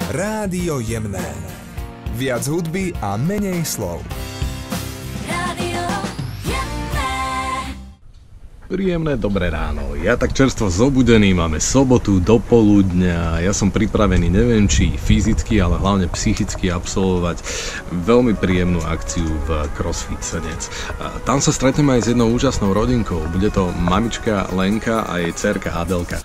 Rádio Jemné. Viac hudby a menej slov. Rádio Jemné. Príjemné dobré ráno. Ja tak čerstvo zobudený, máme sobotu do poludňa. Ja som pripravený, neviem či fyzicky, ale hlavne psychicky absolvovať veľmi príjemnú akciu v CrossFit Senec. Tam sa stretneme aj s jednou úžasnou rodinkou. Bude to mamička Lenka a jej dcerka Adelka.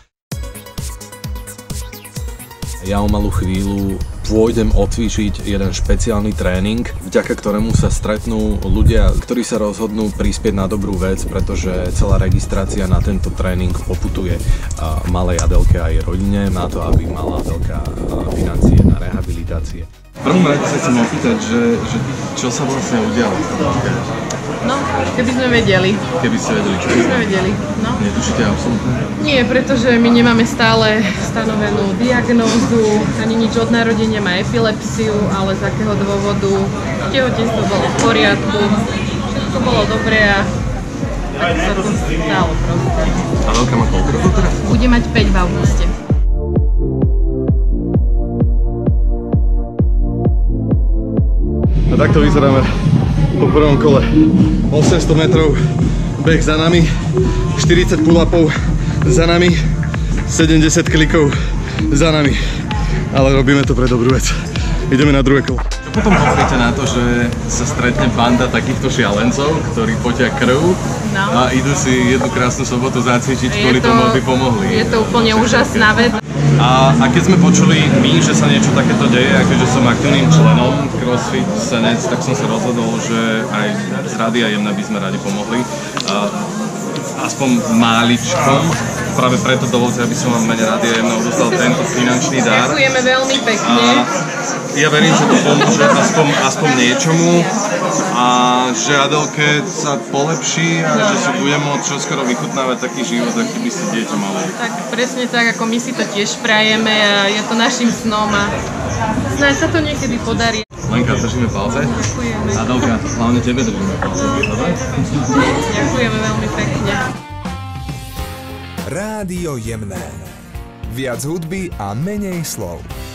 Ja o malú chvíľu pôjdem odcvičiť jeden špeciálny tréning, vďaka ktorému sa stretnú ľudia, ktorí sa rozhodnú prispieť na dobrú vec, pretože celá registrácia na tento tréning poputuje malej Adelke a jej rodine na to, aby mala Adelka financie na rehabilitácie. V prvom rade sa chcem opýtať, že čo sa vlastne udialo? No, keby sme vedeli. Keby ste vedeli, čo? Keby sme vedeli, no. Netušíte absolútne? Nie, pretože my nemáme stále stanovenú diagnózu, ani nič od narodenia, má epilepsiu, ale z akého dôvodu tehotenstvo bolo v poriadku, všetko bolo dobré a tak sa to stalo proste. Adelka má koľko rokov teraz? Bude mať 5 v auguste. A takto vyzeráme po prvom kole. 800 metrov beh za nami, 40 pull-upov za nami, 70 klikov za nami. Ale robíme to pre dobrú vec. Ideme na druhé kolo. Čo potom hovoríte na to, že sa stretne banda takýchto šialencov, ktorí potia krv a idú si jednu krásnu sobotu zacvičiť kvôli tomu, aby pomohli? Je to úplne úžasná vec. A keď sme počuli my, že sa niečo takéto deje, akože som aktívnym členom CrossFit Senec, tak som sa rozhodol, že aj z Rádia Jemné by sme radi pomohli. Aspoň máličkom. Práve preto dovolte, aby som vám v mene Rádia Jemné odovzdal tento finančný dar. Ďakujeme veľmi pekne. Ja verím, že to pomôže aspoň niečomu a že Adelke sa polepší a že si bude môcť čoskoro vychutnávať taký život, aký by si dieťa malo. Tak presne tak, ako my si to tiež prajeme a je to našim snom a snáď sa to niekedy podarí. Lenka, držíme palce. Ďakujeme. Adelka, hlavne tebe držíme palce. Dobre? Ďakujeme veľmi pekne. Rádio Jemné. Viac hudby a menej slov.